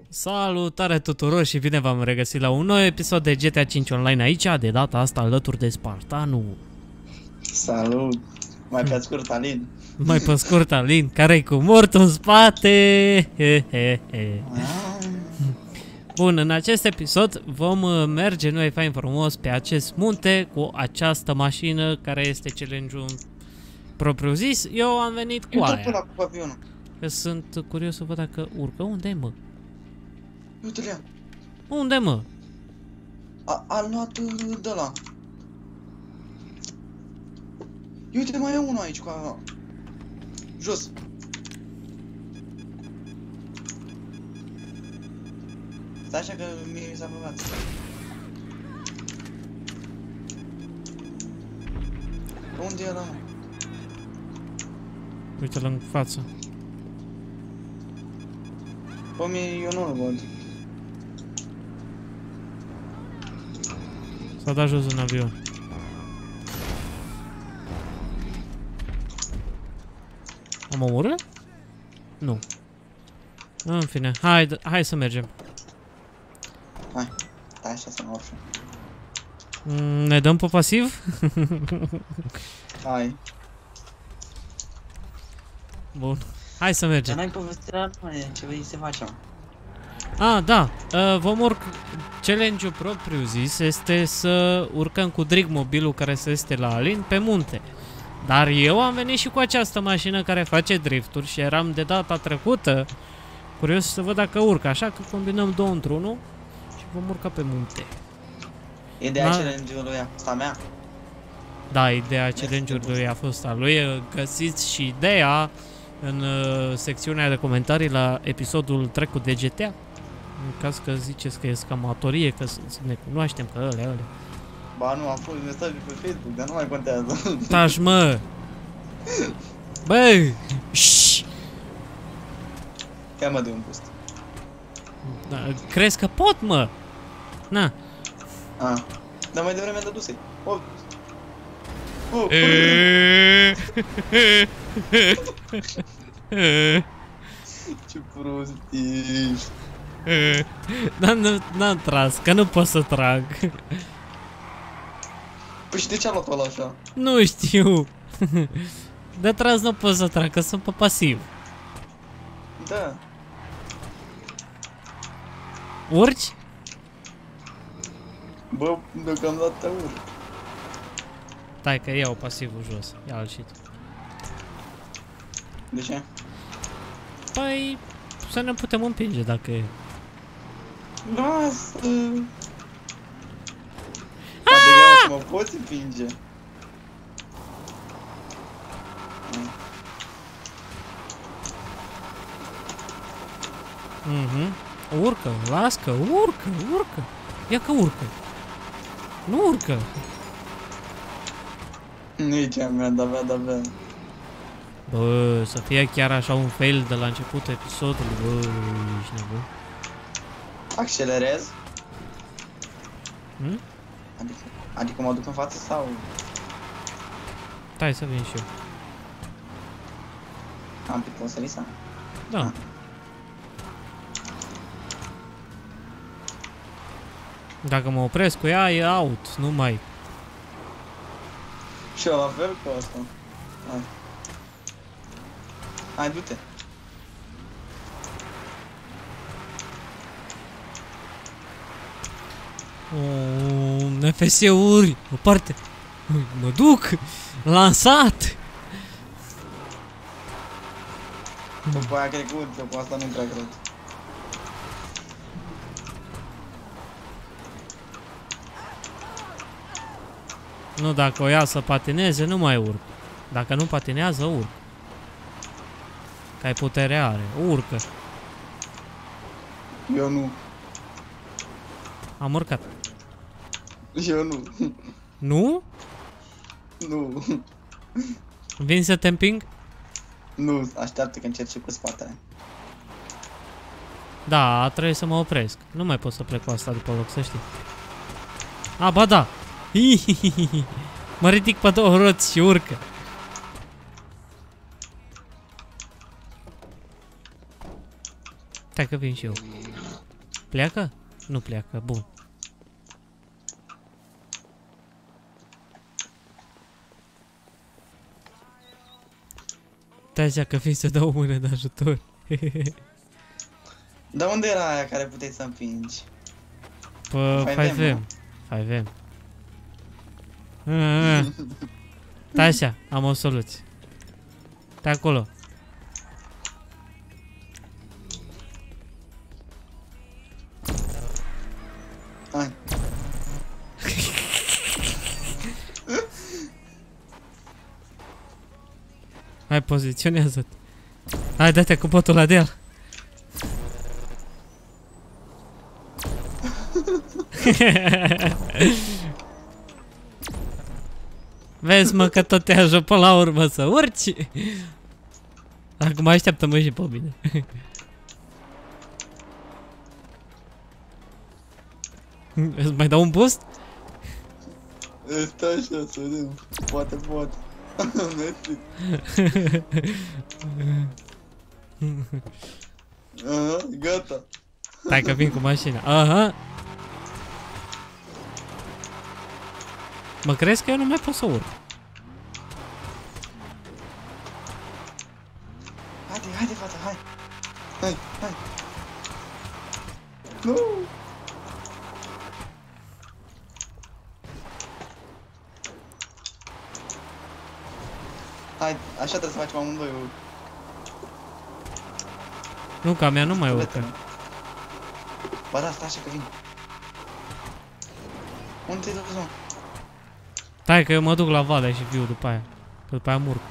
Salutare tuturor și bine v-am regăsit la un nou episod de GTA 5 Online aici, de data asta alături de Spartanu. Salut! Mai pe scurt, Alin. Mai pe scurt, Alin, care-i cu mortul în spate. Bun, în acest episod vom merge noi fain frumos pe acest munte cu această mașină care este challenge-ul propriu zis. Eu am venit cu aia. Că sunt curios să văd dacă urcă. Unde-i, mă? Uite-le. Unde, mă? A luat de la. Uite, mai e unul aici cu a... Jos. Stai așa că mie mi s-a băgat. Unde e ăla, mă? Uite-l în față. Bă, mie, eu nu-l văd. S-a dat jos în avion. Am omorât? Nu. În fine, hai să mergem. Hai, stai așa să mă urc. Ne dăm pe pasiv? Hai. Bun. Hai să mergem. Dar n-ai povestirea, ce vrei să facem? Ah, da. Vom urc... Challenge-ul propriu zis este să urcăm cu drigmobilul care se este la Alin pe munte. Dar eu am venit și cu această mașină care face drifturi și eram de data trecută curios să văd dacă urcă, așa că combinăm două într-unul și vom urca pe munte. Ideea challenge-ului asta mea? Da, ideea challenge-ului a fost a lui. Găsiți și ideea în secțiunea de comentarii la episodul trecut de GTA. În caz că ziceți că e scamatorie, că ne cunoaștem, că ălea. Ba nu, am fost mesaje pe Facebook, dar nu mai contează. Taci, mă! Băi! Șșș! Ia mă de un boost. Da, crezi că pot, mă? Na. Ah. Dar mai devreme dăduse. Oh. Oh. Ce prost ești. N-am tras, că nu pot să trag. Păi și de ce a luat-o ăla așa? Nu știu. De tras nu pot să trag, că sunt pe pasiv. Da. Urci? Bă, deocamdată urc. Stai că iau pasivul jos. Ia-l și tu. De ce? Păi, să ne putem împinge dacă e. Lasă! Adică să mă poți împinge. Urcă, lască, urcă. Ia că urcă. Nu urcă. Nici a mea, da. Bă, să fie chiar așa un fail de la începutul episodului, bă, ești nebun. Accelerez? Hmm? Adică mă duc în față sau? Stai să vin și eu. Am pic o sărisa? Da. Dacă mă opresc cu ea, e out, nu mai. Și eu la fel cu asta. Hai, du-te. NFS-uri, o parte. Mă duc, lansat. După aia trecut, eu cu asta nu prea cred. Nu, dacă o ia să patineze, nu mai urc. Dacă nu patinează, urc. Că ai putere are, urcă. Eu nu. Am urcat. Eu nu. Nu? Nu. Vin să te împing? Nu, așteaptă că încerci cu spatele. Da, trebuie să mă opresc. Nu mai pot să plec cu asta după loc, să știi. A, ba da! Hihihihi. Mă ridic pe două roți și urcă. Stai că vin și eu. Pleacă? Nu pleacă, bun. Stai așa că fi să dau o mână de ajutor. Dar unde era aia care puteai să împingi? Pă, 5M. 5M. Stai așa, am o soluție. Stai acolo. Hai. Hai, poziționează-te. Hai, dă-te cu botul la deal. Vezi, mă, că tot te ajut până la urmă să urci. Acum așteaptă-mă și pe mine. Îți mai dau un boost? Stai așa, să vedem. Poate. Netflix. Aha, gata. Stai că vin cu mașina. Aha. Mă crezi că eu nu mai pot să urc? Haide, fata, hai. Nu! Hai, așa trebuie să facem amândoi. Nu, că a mea nu mai urcă. Ba da, stai așa că vin. Unde te-ai dus, mă? Stai că eu mă duc la Valea și viu după aia. Că după aia mă urcă.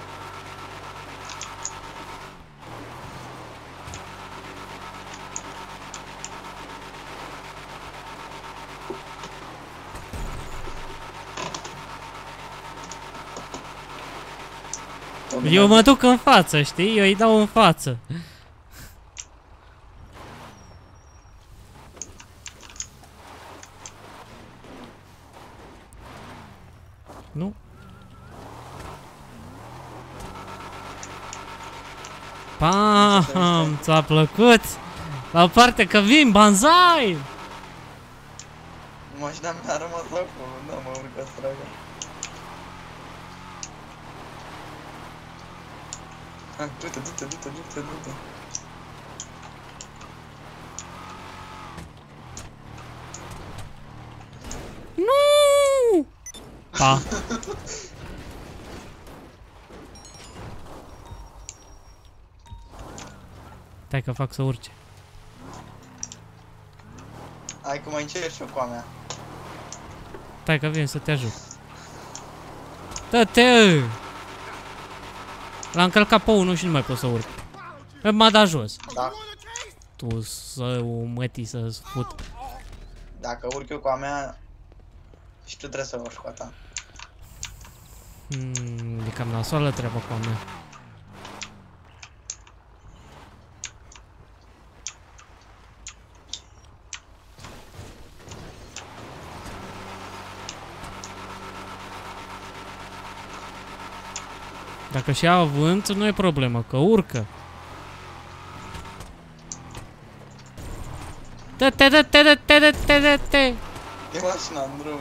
Eu mă duc în față, știi? Eu îi dau în față. Nu? Pam! Ți-a plăcut? La o parte că vin, banzai! Mașina mea a rămas acolo, n-am mă urcat stragă. Hai, du-te. Nu! Pa! Stai că fac să urce. Hai că mai încerci și eu cu a mea. Stai că vin să te ajut. Dă-te! L-am încălcat pe unul și nu mai pot să urc. M-a dat jos. Da. Tu să o mătii să-ți fut. Dacă urc eu cu a mea, și tu trebuie să urci cu a ta. E cam nasoală treaba cu a mea. Dacă și-a avânt, nu e problemă, că urcă. Dă-te! E mașina în drum.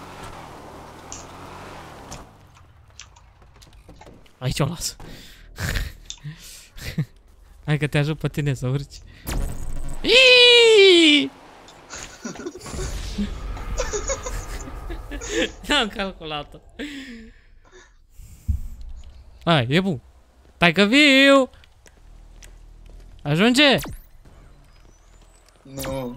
Aici o las. Hai că te ajut pe tine să urci. Iiii! N-am calculat-o. Hai, e bun. Stai că viu! Ajunge! Nu.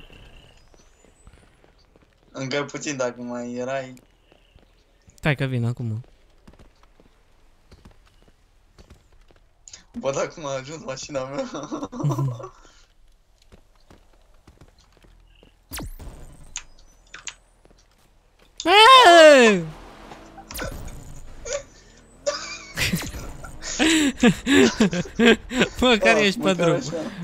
Încă puțin dacă mai erai. Stai că vin acum. Bă, dacă m-a ajuns mașina mea. Bă, care ești pe drum?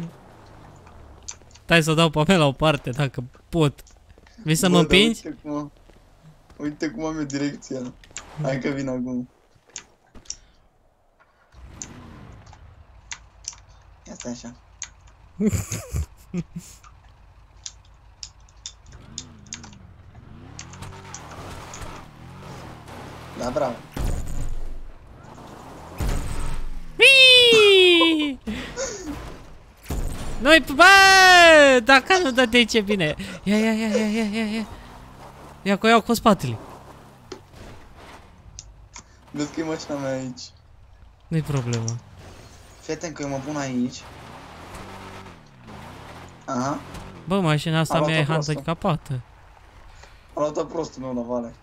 Stai să dau pe mea la o parte, dacă pot. Vrei să mă împingi? Uite cum am eu direcția. Hai că vin acum. Ia stai așa. Da, bravo. Noi, bă, dacă nu dă de ce bine. Ia. Ia că o iau cu spatele. Vezi că e mașina mea aici. Nu-i problemă. Fii atent că eu mă pun aici. Aha. Bă, mașina asta Am mea e luat-o prostul. handicapată. A luat-o prostul meu la vale.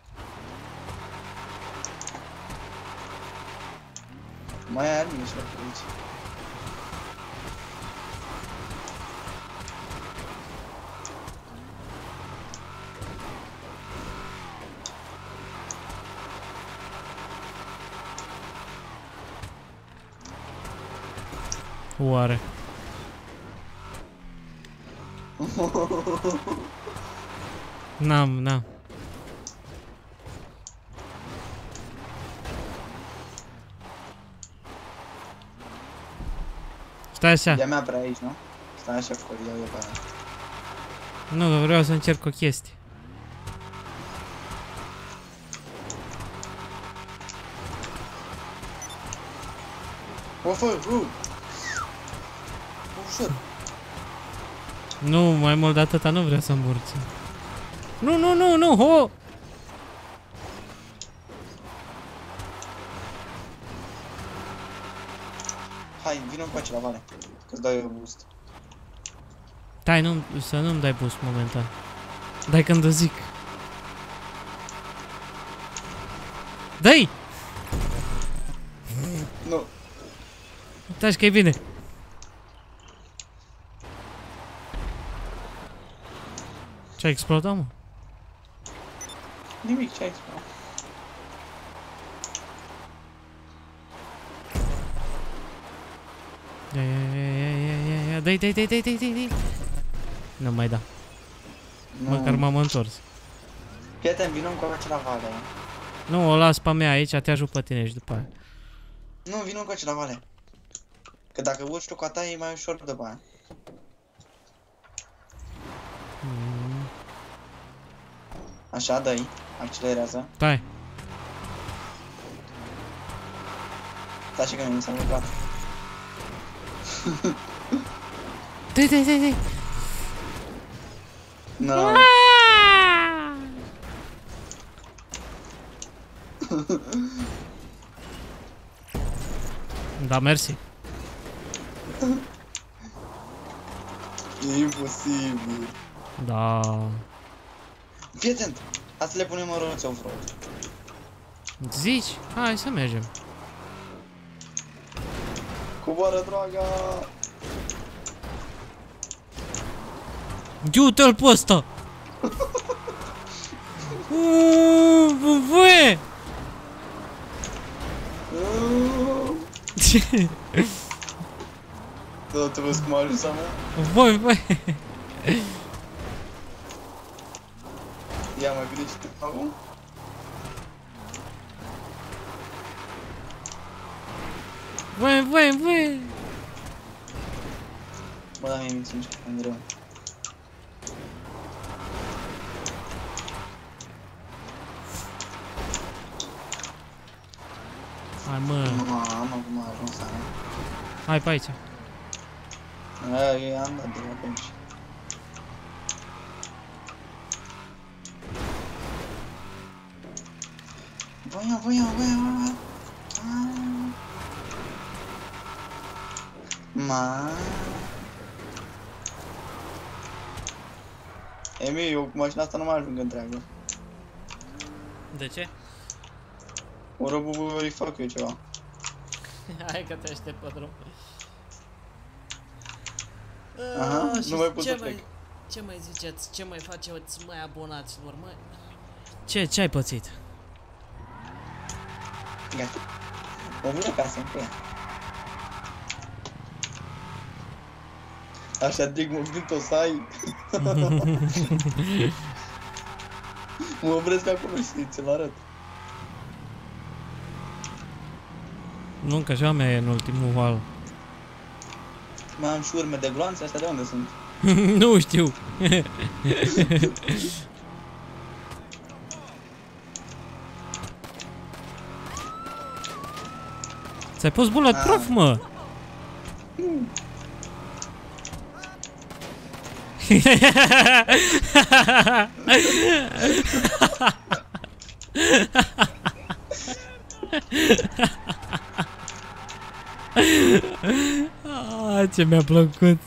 Mai ai armă și pe aici. Oare? N-am. Stai așa. E a mea prea aici, nu? Stai așa cu iau eu pe aia. Nu, vreau să încerc o chestie. O fă, ușor. Nu, mai mult de atâta nu vreau să îmburți. Nu, ho! Hai, vină încoace la vale. Că-ți dau eu boost. Stai, să nu-mi dai boost momentan. Dai când o zic. Dai! Nu. Uitați că e bine. Ce-a explodat, mă? Nimic, ce ai spus? Ia, dai. Nu mai da. Măcar m-am întors. Fii atent, vină încoace la vale. Nu, o las pe mea aici, te ajut pe tine și după aia. Nu, vină încoace la vale. Că dacă urci tu cu a ta, e mai ușor după aia. Așa, dă-i. Accelerează. Stai. Stai așa că nu mi s-a întâmplat. Dai. No. Da, mersi. E imposibil. Da. Fii atent. Hai să le punem în roțe off-road. Zici? Hai să mergem. Coboară, draga! Du-te-l pe ăsta! Băi! Da, te vezi cum a ajuns a mea? Băi! Ia mai bine și tu acum? Băi! Bă, da, mie mi-e sincer, am greu. Hai, mă. Mamă, cum a ajuns a mea. Hai pe aici. Aia, am dat de la atunci. Voia. Ma. Emi, eu cu mașina asta nu mai ajung întreagă. De ce? O răbubări fac eu ceva. Hai că te aștept pe drum. Aha, nu mai pot să plec. Ce mai ziceți? Ce mai faceți, mai abonaților, mai? Ce ai pățit? Gata. O vin acasă, cu ea. Așa, Dig, mă gând o să ai. Mă opresc acolo și ți-l arăt. Nu, că așa mea e în ultimul val. Mai am și urme de gloanțe, astea de unde sunt? Nu știu. Ți-ai pus bulletproof, mă? Ce mi-a plăcut.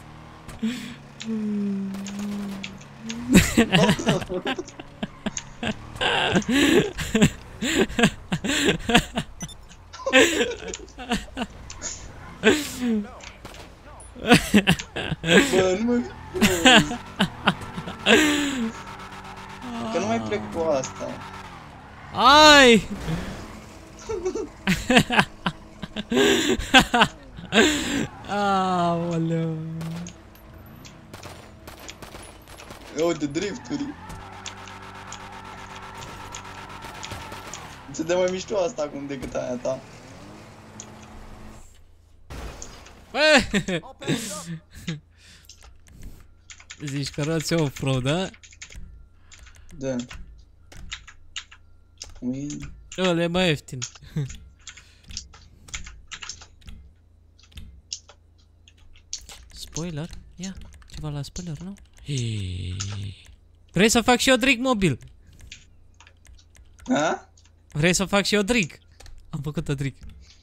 Bă, nu mai... Că nu mai plec cu asta. Ai! Aoleu. Eu de drifturi. Se dă mai mișto asta acum decât aia ta. Bă! Zici că roți off-road, da? Da. Win. Ăla e mai ieftin. Spoiler? Ia, ceva la spoiler, nu? Vrei să fac și eu drig mobil? Ha? Vrei să fac și eu drig? Am făcut-o drig.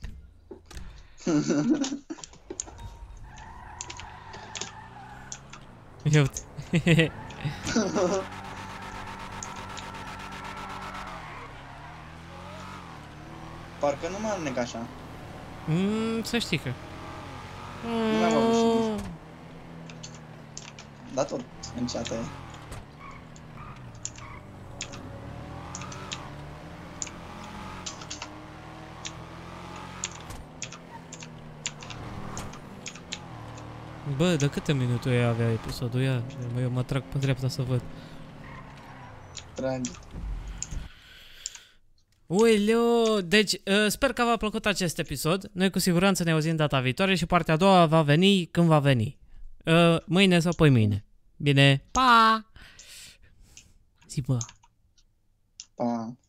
Ia uite. Parcă nu mă alnec așa. Să știi că. Nu mai am avut și da tot înceată e. Bă, de câte minute avea episodul? Ia, eu mă trag pe dreapta să văd. Tragi. Uileu, deci sper că v-a plăcut acest episod. Noi cu siguranță ne auzim data viitoare și partea a doua va veni când va veni. Mâine sau poimâine. Bine, pa! Zi, bă. Pa.